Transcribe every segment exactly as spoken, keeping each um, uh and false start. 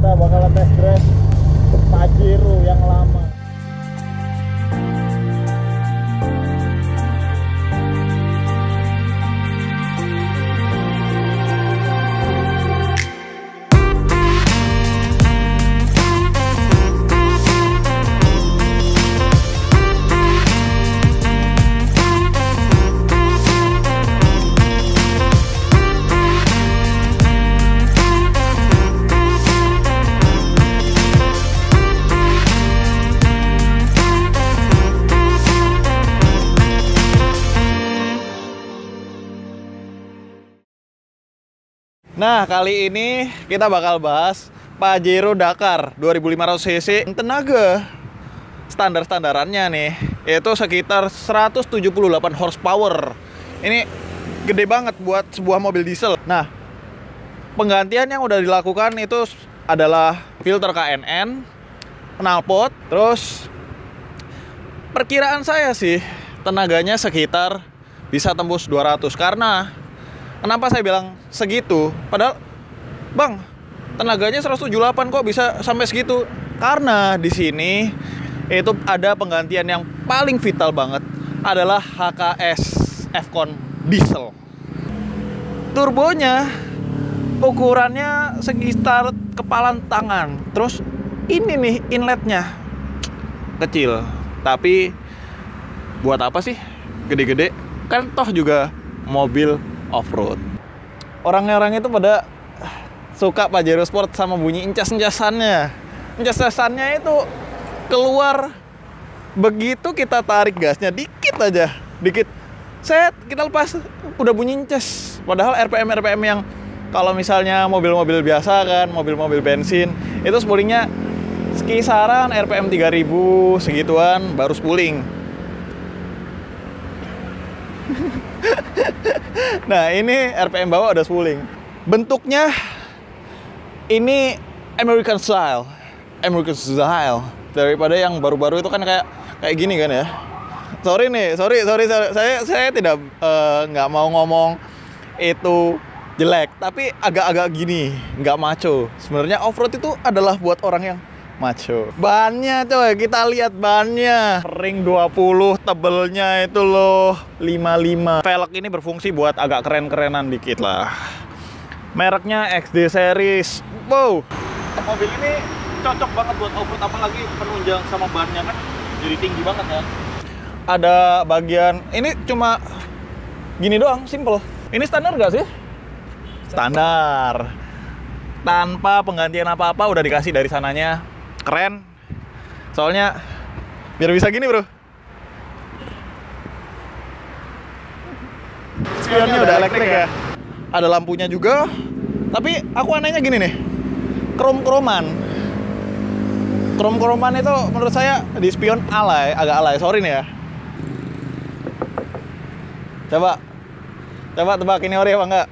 kita bakalan test drive Pajero yang lama. Nah, kali ini kita bakal bahas Pajero Dakar dua ribu lima ratus cc. Tenaga standar-standarannya nih yaitu sekitar seratus tujuh puluh delapan horsepower. Ini gede banget buat sebuah mobil diesel. Nah, penggantian yang udah dilakukan itu adalah filter K N N, knalpot, terus perkiraan saya sih tenaganya sekitar bisa tembus dua ratus. Karena kenapa saya bilang segitu? Padahal, Bang, tenaganya seratus tujuh puluh delapan kok bisa sampai segitu? Karena di sini itu ada penggantian yang paling vital banget adalah H K S F-Con diesel. Turbonya ukurannya sekitar kepalan tangan. Terus ini nih inletnya kecil. Tapi buat apa sih gede-gede? Kan toh juga mobil off-road. Orang-orang itu pada suka Pajero Sport sama bunyi encas-encasannya. Encas-encasannya itu keluar begitu kita tarik gasnya dikit aja, dikit. Set, kita lepas udah bunyi encas. Padahal R P M R P M yang kalau misalnya mobil-mobil biasa kan, mobil-mobil bensin, itu spoolingnya sekisaran R P M tiga ribu segituan baru spooling. Nah, ini R P M bawah udah spooling. Bentuknya ini American style, American style daripada yang baru-baru itu kan kayak kayak gini kan ya. Sorry nih, sorry, sorry, sorry. saya saya tidak nggak uh, mau ngomong itu jelek, tapi agak-agak gini, nggak maco. Sebenarnya off-road itu adalah buat orang yang maco. Bannya coy, kita lihat bannya. Ring dua puluh, tebelnya itu loh lima puluh lima. Velg ini berfungsi buat agak keren-kerenan dikit lah. Mereknya X D series. Wow, mobil ini cocok banget buat off-road, apalagi penunjang sama bannya kan jadi tinggi banget ya. Ada bagian, ini cuma gini doang, simple. Ini standar nggak sih? Standar. Tanpa penggantian apa-apa udah dikasih dari sananya. Keren. Soalnya biar bisa gini, bro. Spionnya udah elektrik ya. Ada lampunya juga. Tapi aku anehnya gini nih. Krom-kroman. Krom-kroman itu menurut saya di spion alay, agak alay. Sorry nih ya. Coba. Coba tebak ini ori apa enggak?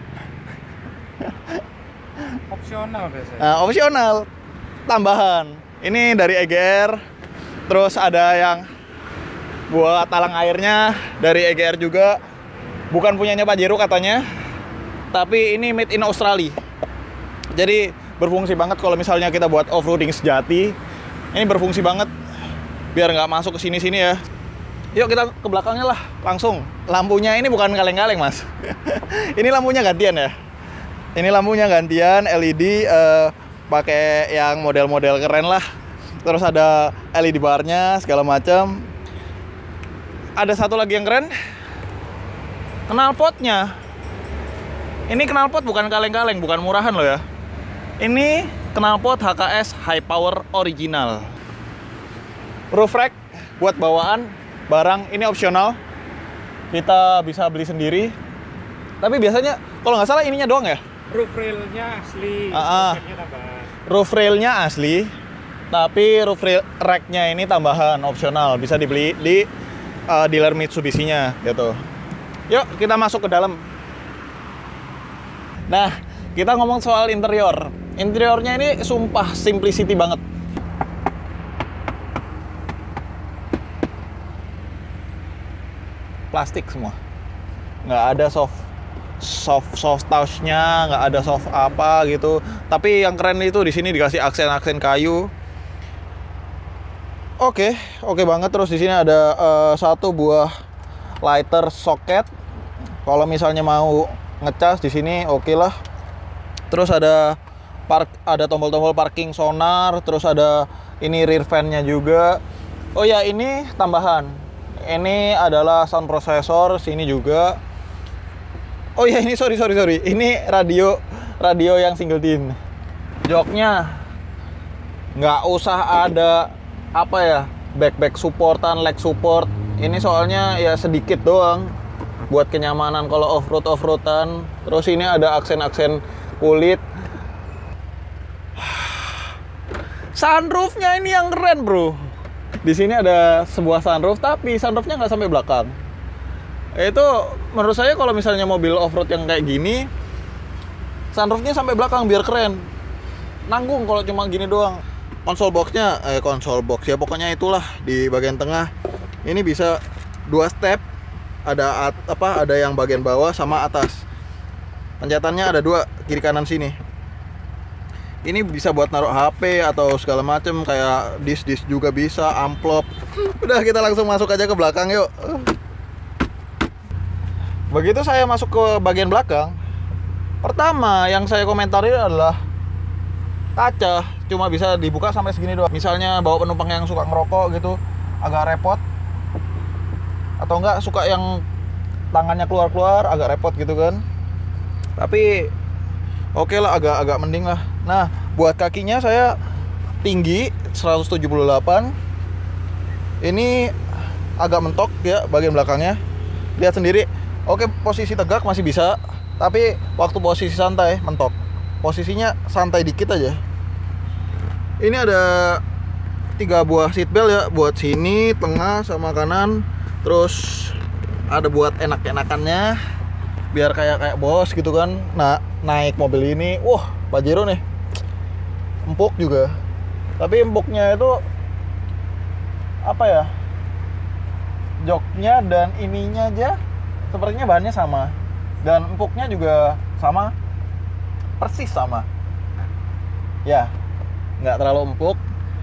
Opsional biasanya. Nah, opsional. Tambahan. Ini dari E G R. Terus ada yang buat talang airnya dari E G R juga. Bukan punyanya Pajero katanya. Tapi ini made in Australia. Jadi berfungsi banget kalau misalnya kita buat off-roading sejati. Ini berfungsi banget. Biar nggak masuk ke sini-sini ya. Yuk kita ke belakangnya lah, langsung. Lampunya ini bukan kaleng-kaleng, Mas. Ini lampunya gantian ya. Ini lampunya gantian L E D, uh, pakai yang model-model keren lah. Terus ada L E D barnya segala macam. Ada satu lagi yang keren, knalpotnya. Ini knalpot bukan kaleng-kaleng, bukan murahan loh ya. Ini knalpot H K S High Power original. Roof rack buat bawaan barang ini opsional. Kita bisa beli sendiri. Tapi biasanya kalau nggak salah ininya doang ya. Roof railnya asli, uh-uh. Roof railnya asli, tapi roof rail racknya ini tambahan opsional, bisa dibeli di uh, dealer Mitsubishi-nya gitu. Yuk kita masuk ke dalam. Nah, kita ngomong soal interior. Interiornya ini sumpah simplicity banget. Plastik semua, nggak ada soft soft soft touch-nya, nggak ada soft apa gitu. Tapi yang keren itu di sini dikasih aksen-aksen kayu. Oke, oke banget. Terus di sini ada uh, satu buah lighter socket. Kalau misalnya mau ngecas di sini oke lah. Terus ada park, ada tombol-tombol parking sonar, terus ada ini rear fan-nya juga. Oh ya, ini tambahan. Ini adalah sound processor sini juga. Oh ya, ini sorry sorry sorry. Ini radio radio yang single din. Joknya nggak usah ada apa ya, back-back supportan, leg support. Ini soalnya ya sedikit doang buat kenyamanan kalau off-road off-roadan. Terus ini ada aksen-aksen kulit. Sunroofnya ini yang keren, bro. Di sini ada sebuah sunroof, tapi sunroofnya nggak sampai belakang. Itu menurut saya kalau misalnya mobil off-road yang kayak gini, sunroofnya sampai belakang biar keren. Nanggung kalau cuma gini doang. Konsol boxnya, eh konsol box ya pokoknya itulah di bagian tengah. Ini bisa dua step. Ada at, apa? Ada yang bagian bawah sama atas. Pencetannya ada dua, kiri kanan sini. Ini bisa buat naruh H P atau segala macem, kayak disk-disk juga bisa, amplop. Udah, kita langsung masuk aja ke belakang yuk. Begitu saya masuk ke bagian belakang, pertama yang saya komentari adalah kaca cuma bisa dibuka sampai segini doang. Misalnya bawa penumpang yang suka ngerokok gitu, agak repot. Atau enggak suka yang tangannya keluar-keluar, agak repot gitu kan. Tapi oke okay lah, agak-agak mending lah. Nah, buat kakinya saya tinggi seratus tujuh puluh delapan. Ini agak mentok ya bagian belakangnya. Lihat sendiri. Oke, posisi tegak masih bisa, tapi waktu posisi santai mentok. Posisinya santai dikit aja. Ini ada tiga buah seat belt ya, buat sini, tengah, sama kanan. Terus ada buat enak-enakannya, biar kayak kayak bos gitu kan. Nah, naik mobil ini, wah, Pajero nih, empuk juga. Tapi empuknya itu apa ya? Joknya dan ininya aja sepertinya bahannya sama, dan empuknya juga sama, persis sama. Ya, nggak terlalu empuk,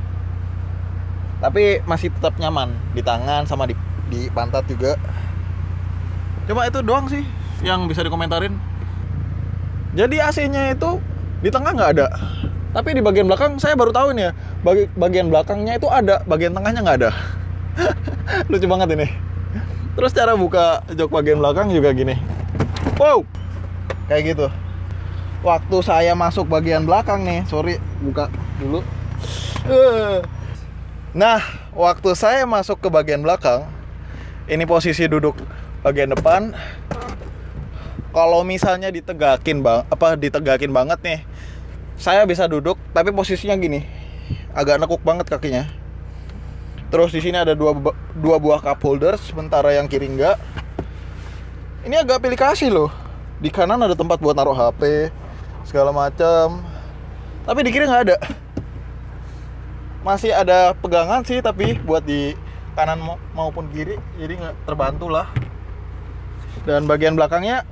tapi masih tetap nyaman di tangan sama di di pantat juga. Cuma itu doang sih yang bisa dikomentarin. Jadi A C-nya itu di tengah nggak ada, tapi di bagian belakang saya baru tahu nih ya, bagi, bagian belakangnya itu ada, bagian tengahnya nggak ada. Lucu banget ini. Terus cara buka jok bagian belakang juga gini. Wow, kayak gitu. Waktu saya masuk bagian belakang nih, sorry, buka dulu. Nah, waktu saya masuk ke bagian belakang, ini posisi duduk bagian depan. Kalau misalnya ditegakin bang, apa ditegakin banget nih, saya bisa duduk, tapi posisinya gini, agak nekuk banget kakinya. Terus di sini ada dua dua buah cup holder, sementara yang kiri enggak. Ini agak pilih kasih loh. Di kanan ada tempat buat naruh H P, segala macam. Tapi di kiri nggak ada. Masih ada pegangan sih, tapi buat di kanan maupun kiri, jadi nggak terbantu lah. Dan bagian belakangnya,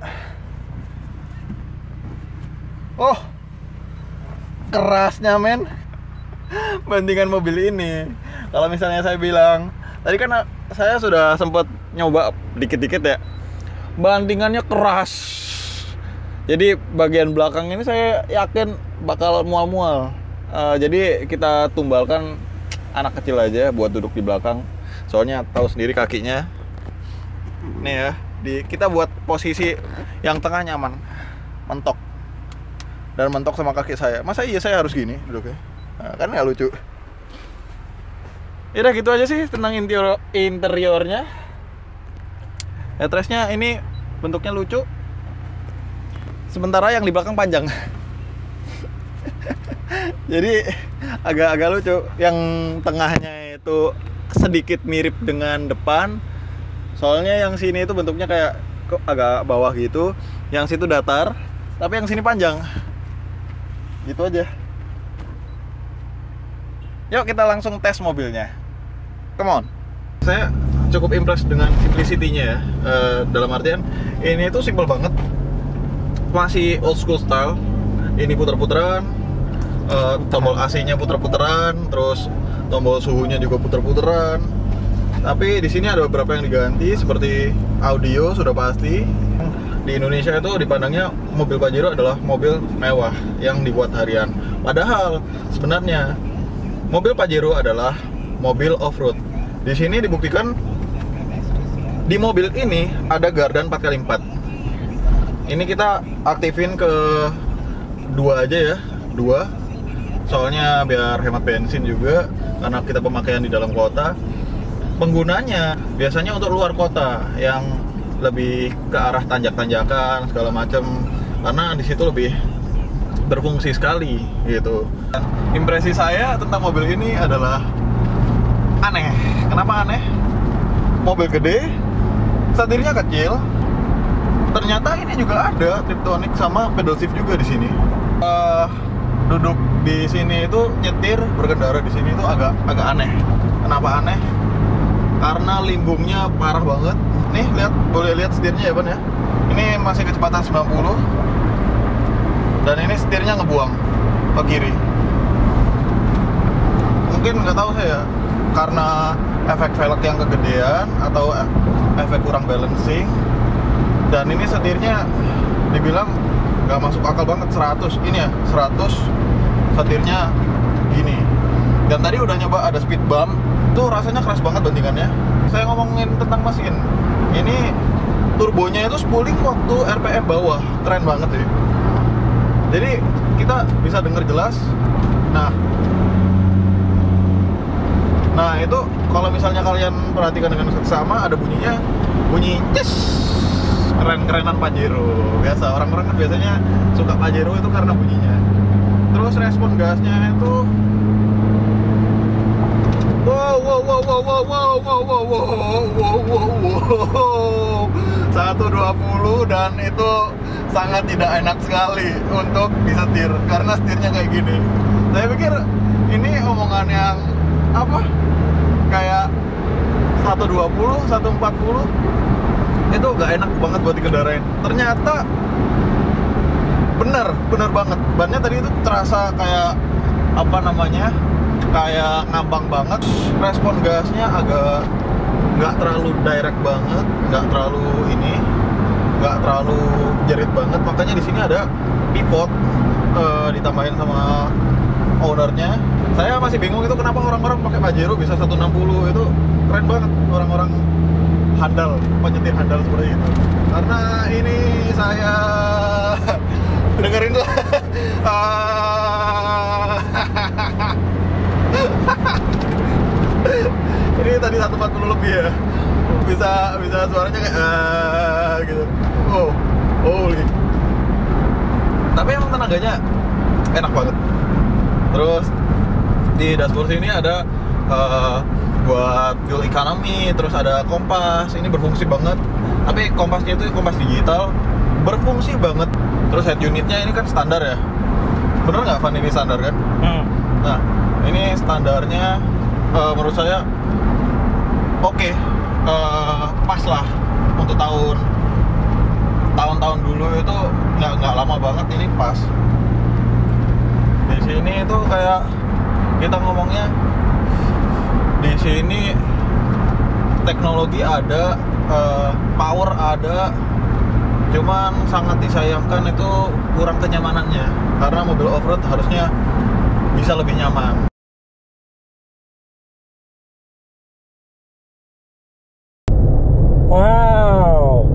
oh, kerasnya men, bandingan mobil ini. Kalau misalnya saya bilang, tadi kan saya sudah sempat nyoba dikit-dikit ya, bandingannya keras. Jadi bagian belakang ini saya yakin bakal mual-mual. Uh, jadi kita tumbalkan anak kecil aja buat duduk di belakang. Soalnya tahu sendiri kakinya. Nih ya, di kita buat posisi yang tengah nyaman, mentok. Dan mentok sama kaki saya. Masa iya saya harus gini duduknya? Nah, kan nggak lucu. Ya udah gitu aja sih tentang interior interiornya. Headrestnya ini bentuknya lucu. Sementara yang di belakang panjang. Jadi agak-agak lucu. Yang tengahnya itu sedikit mirip dengan depan. Soalnya yang sini itu bentuknya kayak kok agak bawah gitu. Yang situ datar, tapi yang sini panjang. Gitu aja. Yuk kita langsung tes mobilnya. Come on. Saya cukup impress dengan simplicity-nya ya. E, dalam artian ini tuh simple banget. masih old school style. Ini puter-puteran, uh, tombol A C-nya puter-puteran, terus tombol suhunya juga puter-puteran. Tapi di sini ada beberapa yang diganti, seperti audio sudah pasti. Di Indonesia itu dipandangnya mobil Pajero adalah mobil mewah yang dibuat harian. Padahal sebenarnya mobil Pajero adalah mobil off-road. Di sini dibuktikan di mobil ini ada gardan empat kali empat. Ini kita aktifin ke dua aja ya, dua. Soalnya biar hemat bensin juga, karena kita pemakaian di dalam kota. Penggunanya biasanya untuk luar kota yang lebih ke arah tanjak-tanjakan segala macam, karena di situ lebih berfungsi sekali gitu. Impresi saya tentang mobil ini adalah aneh. Kenapa aneh? Mobil gede, setirnya kecil. Ternyata ini juga ada Tiptronic sama pedal shift juga di sini. Uh, duduk di sini itu nyetir, berkendara di sini itu agak agak aneh. Kenapa aneh? Karena limbungnya parah banget. Nih lihat, boleh lihat setirnya ya Ban ya. Ini masih kecepatan sembilan puluh. Dan ini setirnya ngebuang ke kiri. Mungkin nggak tahu saya karena efek velg yang kegedean atau efek kurang balancing. Dan ini setirnya dibilang nggak masuk akal banget, seratus ini ya, seratus setirnya gini. Dan tadi udah nyoba ada speed bump, tuh rasanya keras banget bandingannya. Saya ngomongin tentang mesin, ini turbonya itu spooling waktu R P M bawah, keren banget sih. Jadi kita bisa denger jelas. Nah, nah itu kalau misalnya kalian perhatikan dengan seksama, ada bunyinya, bunyi ces. Keren-kerenan Pajero. Biasa orang-orang kan biasanya suka Pajero itu karena bunyinya. Terus respon gasnya itu wow wow wow wow wow wow wow wow wow wow wow seratus dua puluh, dan itu sangat tidak enak sekali untuk disetir karena setirnya kayak gini. Saya pikir ini omongan yang apa? Kayak seratus dua puluh, seratus empat puluh itu gak enak banget buat dikendarain. Ternyata bener, bener banget. Bannya tadi itu terasa kayak apa namanya, kayak ngambang banget. Respon gasnya agak nggak terlalu direct banget, nggak terlalu ini, nggak terlalu jerit banget. Makanya di sini ada pivot, uh, ditambahin sama ownernya. Saya masih bingung itu kenapa orang-orang pakai Pajero bisa seratus enam puluh. Itu keren banget orang-orang handal, penyetir handal seperti itu. Karena ini saya dengerin tuh ini tadi seratus empat puluh lebih ya, bisa bisa suaranya kayak uh, gitu. Oh, holy. Tapi emang tenaganya enak banget. Terus di dashboard sini ada uh, buat fuel economy, terus ada kompas. Ini berfungsi banget. Tapi kompasnya itu kompas digital, berfungsi banget. Terus head unitnya ini kan standar ya. Bener nggak Van, ini standar kan? Hmm. Nah, ini standarnya uh, menurut saya oke, okay. uh, pas lah untuk tahun tahun-tahun dulu itu nggak nggak lama banget, ini pas. Di sini itu kayak kita ngomongnya, di sini teknologi ada, uh, power ada, cuman sangat disayangkan itu kurang kenyamanannya, karena mobil off-road harusnya bisa lebih nyaman. Wow.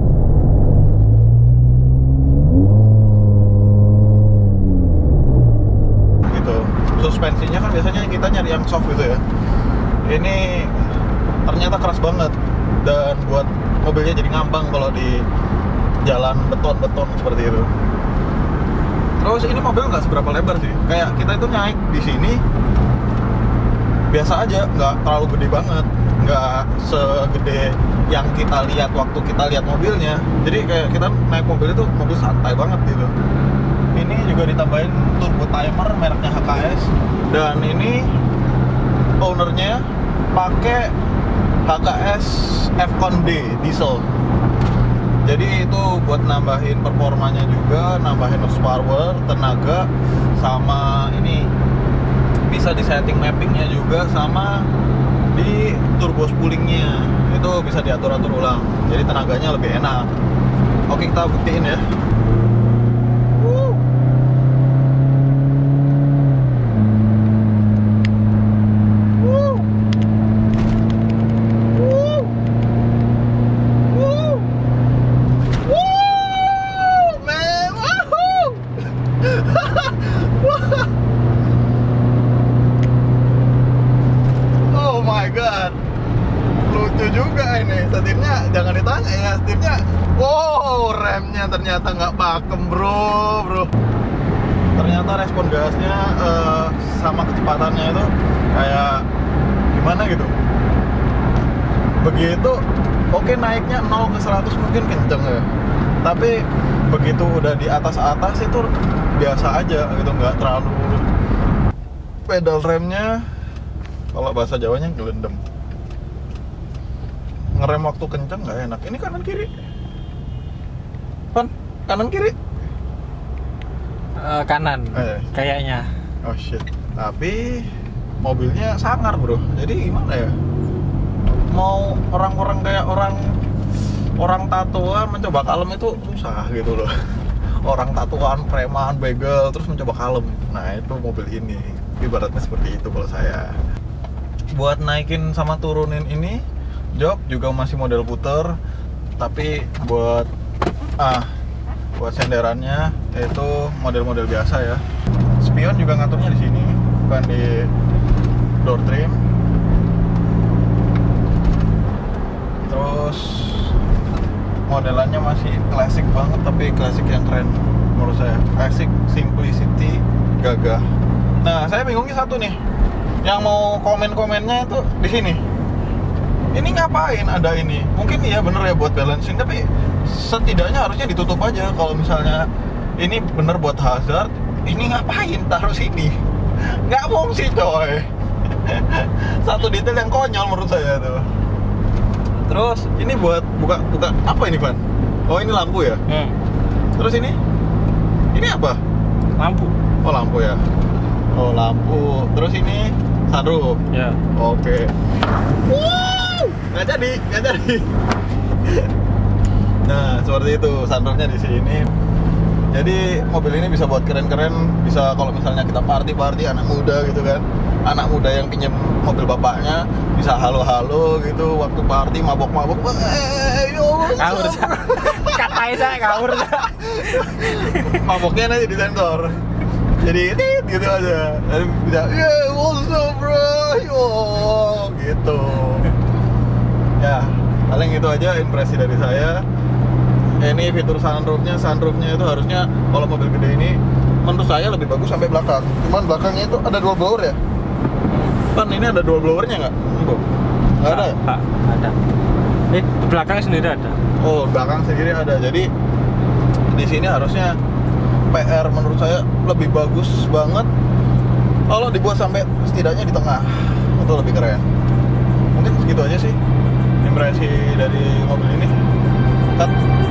Gitu. Suspensinya kan biasanya kita nyari yang soft gitu ya. Ini ternyata keras banget, dan buat mobilnya jadi ngambang kalau di jalan beton-beton seperti itu. Terus ini mobil nggak seberapa lebar sih, kayak kita itu naik di sini biasa aja, nggak terlalu gede banget, nggak segede yang kita lihat waktu kita lihat mobilnya. Jadi kayak kita naik mobil itu mobil santai banget gitu. Ini juga ditambahin turbo timer mereknya H K S, dan ini ownernya pakai H K S F-Con D diesel. Jadi itu buat nambahin performanya juga, nambahin horsepower, tenaga, sama ini bisa di setting mappingnya juga, sama di turbo spoolingnya itu bisa diatur-atur ulang. Jadi tenaganya lebih enak. Oke, kita buktiin ya. Woo. Woo. Woo. Woo. Woo, man. Woohoo. Oh my god. Lucu juga ini. Setirnya jangan ditanya ya, setirnya. Wow, remnya ternyata nggak pakem, bro, bro. Ternyata respon gasnya uh, sama kecepatannya itu kayak gimana gitu. Begitu, oke naiknya nol ke seratus mungkin kenceng ya. Tapi begitu udah di atas-atas itu biasa aja gitu, nggak terlalu. Pedal remnya, kalau bahasa Jawanya gelendem. Ngerem waktu kenceng nggak enak. Ini kanan kiri. Pan, kanan kiri. Uh, kanan, Eh. kayaknya. Oh shit. Tapi mobilnya sangar, bro. Jadi gimana ya? Mau orang-orang kayak orang orang tatoan mencoba kalem itu susah gitu loh. Orang tatoan, preman, begal terus mencoba kalem. Nah, itu mobil ini. Ibaratnya seperti itu kalau saya. Buat naikin sama turunin ini, jok juga masih model puter. Tapi buat ah buat senderannya itu model-model biasa ya. Spion juga ngaturnya di sini, bukan di door trim. Terus modelannya masih klasik banget, tapi klasik yang keren menurut saya. Klasik, simplicity, gagah. Nah, saya bingungnya satu nih. Yang mau komen-komennya itu di sini. Ini ngapain ada ini? Mungkin iya bener ya buat balancing, tapi setidaknya harusnya ditutup aja. Kalau misalnya ini bener buat hazard, ini ngapain taruh sini? Nggak fungsi coy. Satu detail yang konyol menurut saya tuh. Terus ini buat buka buka apa ini, Pan? Oh, ini lampu ya? Hmm. Terus ini? Ini apa? Lampu. Oh, lampu ya. Oh, lampu. Terus ini sunroof. Ya. Oke. Wow, nggak jadi, nggak jadi. Nah, seperti itu sunroofnya di sini. Jadi mobil ini bisa buat keren-keren, bisa kalau misalnya kita party-party anak muda gitu kan. Anak muda yang pinjam mobil bapaknya bisa halo-halo gitu waktu party mabok-mabok. Eh, yo, Kaur. Katai saya kaur. maboknya nanti disensor. Jadi tit gitu aja. Lalu bisa, yeah, what's up bro? Yo, gitu. Ya, paling itu aja impresi dari saya. Ini fitur sunroofnya, sunroofnya itu harusnya kalau mobil gede ini menurut saya lebih bagus sampai belakang. Cuman belakangnya itu ada dual blower ya. Pan, ini ada dual blowernya nggak? Enggak. Nggak ada ya? Pak, ada. Eh, di belakang sendiri ada. Oh, belakang sendiri ada. Jadi di sini harusnya P R menurut saya lebih bagus banget kalau dibuat sampai setidaknya di tengah. Itu lebih keren. Mungkin segitu aja sih impresi dari mobil ini. Cut.